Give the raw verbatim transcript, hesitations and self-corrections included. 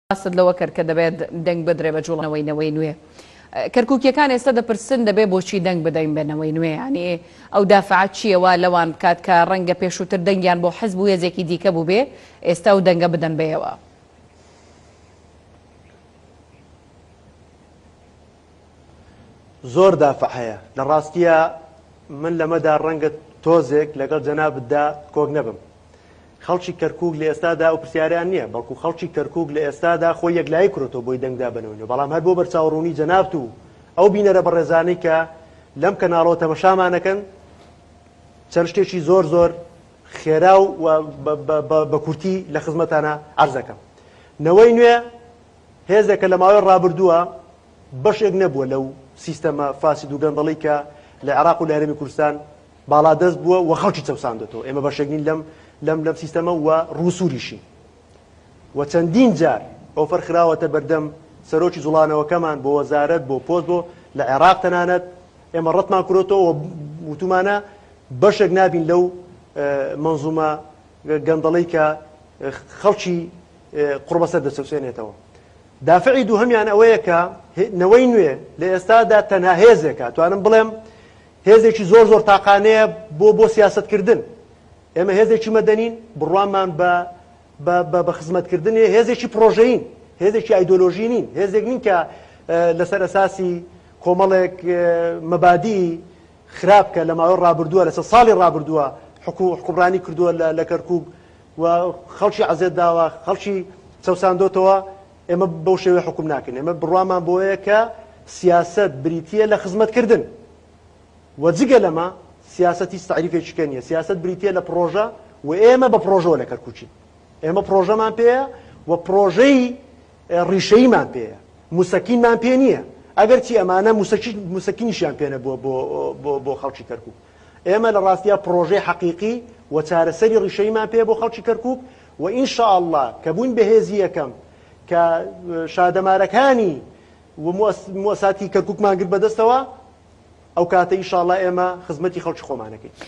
قصد لەوە کرد کە دەبێت دەنگ بدرێ بە جوڵەوەی نەوەی نوێ کەرکووکیەکان ئێستا دەپرسن دەبێ بۆچی دەنگ بدەین بەنەوەی نوێ ینی ئەو دافعات چیەوە لەوان بکات کە ڕەنگە پێشووتر دەنگیان بۆ حزب و هێزێکی دیکە بوو بێ ئێستا و دەنگە بدەن بێەوە. زۆر دافع هەیە لە ڕاستیە من لەمەدا ڕەنگە تۆزێک لەگەڵ جەنابتدا کۆک نەبم. خەڵکی کەرکووک لە ئێستادا ئەو پرسیاریان نییە، بەڵکو خەڵکی کەرکووک لە ئێستادا خۆی یەکلایی کورتەوە بۆی دەنگدا بنەوەی، بەڵام هەر بۆ بەرچاوڕوونی جەنابت و ئەو بینەرە بەڕێزانەی کە لەم کەناڵەوە تەمەشامانەکەن چەند شتێکی زۆر زۆر خێرا و بە کورتی لە خزمەتانە عەرزەکەم. نەوەی نوێ هێزێکە لە ماوەی ڕابردووە بەشێک نەبووە لەو سیستەمە فاسید و گەندەڵی کە لە عێراق و لە هەرێمی کوردستان باڵادەست بووە و خەڵکی چەوساندێتەوە. ئێمە بەشێک نین لەم لەم لەم سیستەمە و ڕووسوریشی و چەندین جار ئەو فەرخراوەتە بەردەم سەرۆکی جوڵانەوەکەمان بۆ وەزارەت بۆ پۆست بۆ لە عێراق تەنانەت ئێمە ڕەتمان کورۆتەوە وتومانە بەشێک نابین لەو مەنزومە گەندەڵی کە خەڵکی قوڕبەسەر دەچەوسێنێتەوە. دافعی دووهەمیان ئەوەیە کە نەوەی نوێ لە ئێستادا تەنها هێزێکە، توانم بڵێم هێزێکی زۆر زۆر تاقانەیە بۆ بۆ سیاسەتکردن. ئێمە هێزێکی مەدەنین بڕوانمان بە خزمەتکردنی هێزێکی پرۆژەین، هێزێکی ئایدۆلۆژی نین، هێزێک نین کە لەسەر ئەساسی کۆمەڵێک مەبادی خراپکە لە ماوەی ڕابردووە لەسەر ساڵی ڕابردووە حکومڕانی کردووە لە کەرکووک و خەڵکی عەزێت داوە خەڵکی چەوساندۆتەوە. ئێمە بەو شێوەیە حکوم ناکەین، ئێمە بڕوامان بۆیە کە سیاسەت بریتیە لە خزمەتکردن و جگە لەمە سیاسەتی تعریفێکیکە نییە، سیاست بریتیە لە پرۆژە و ئێمە بە پرۆژەوە لە کەرکووچین. ئێمە پرۆژەمان پێەیە و پرۆژەی ڕیشەییمان پێەیە، موسەکینمان پێ نییە. ئەگەر چی ئەمانە موسەکینیشیان پێنە بۆ خەڵکی کەرکووک. ئێمە لە ڕاستیە پرۆژەی حەقیقی و چارەسەری ڕیشەییمان پێ بۆ خەڵکی کەرکووک و ئینشاءالله کە بووین بە هێزی یەکەم کە شادەمارەکانی و موەساتی کەرکووکمان گرت بەدەستەوە ئەو کاتە ئینشاءالله ئێمە خزمەتی خەڵکی خۆمانەکەین.